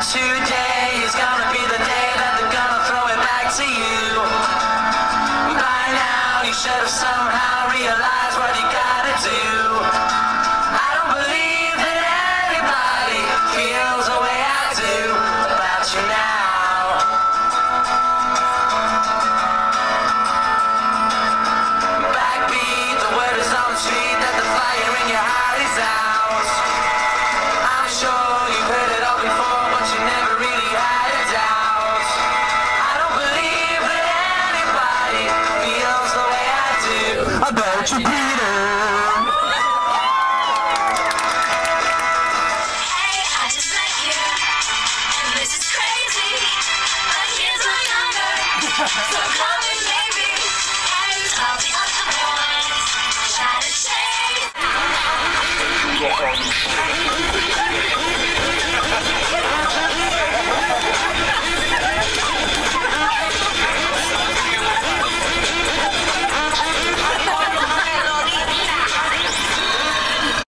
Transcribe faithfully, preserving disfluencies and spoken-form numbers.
Today is gonna be the day that they're gonna throw it back to you. By now you should have somehow realized